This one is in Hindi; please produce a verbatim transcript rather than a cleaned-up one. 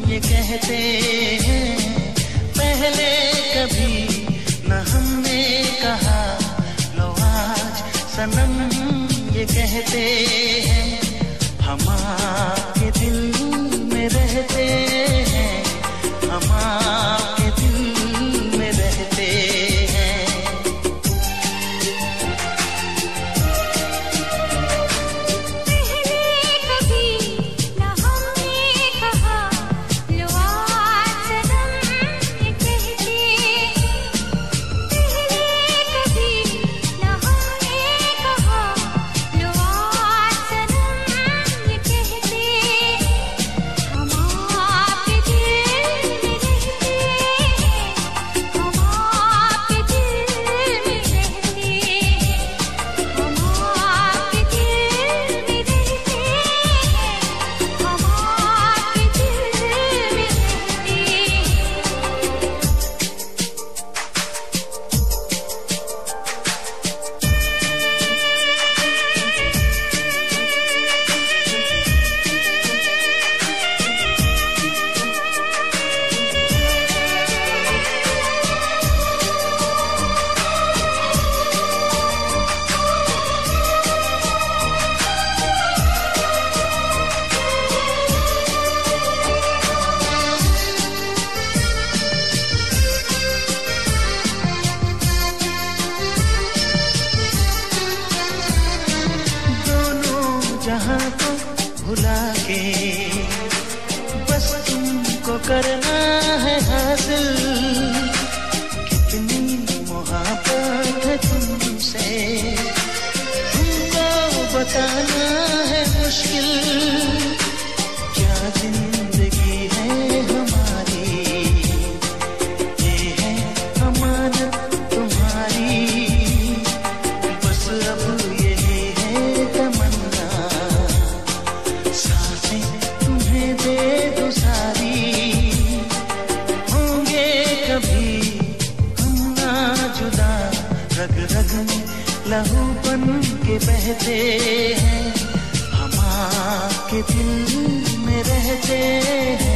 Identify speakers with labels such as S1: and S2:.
S1: ये कहते हैं, पहले कभी न हमने कहा, लो आज सनम ये कहते हैं, हम आपके दिल में रहते हैं, हम आपके दिल में रहते हैं। जहां को भुला के बस तुमको करना है हासिल, कितनी मोहब्बत है तुमसे तुमको बताना है मुश्किल, क्या जिंदगी है हमारी, ये है अमानत तुम्हारी, बस अब यही है तमन्ना, तुम्हें दे दो सारी, होंगे कभी हम ना जुदा, रग रग में लहू बन के बहते हैं, हम आपके दिल में रहते हैं।